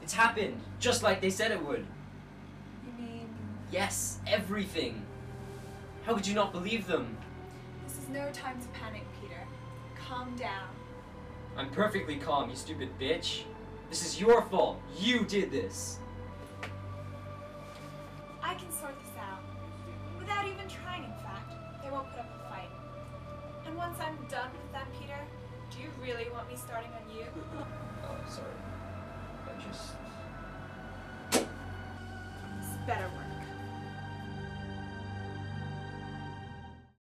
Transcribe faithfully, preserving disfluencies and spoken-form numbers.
It's happened, just like they said it would. You mean... Yes, everything. How could you not believe them? This is no time to panic, Peter. Calm down. I'm perfectly calm, you stupid bitch. This is your fault. You did this. I can sort this out. Without even trying, in fact. They won't put up a fight. And once I'm done with that, Peter, do you really want me starting on you? Oh, sorry. I just... This better work.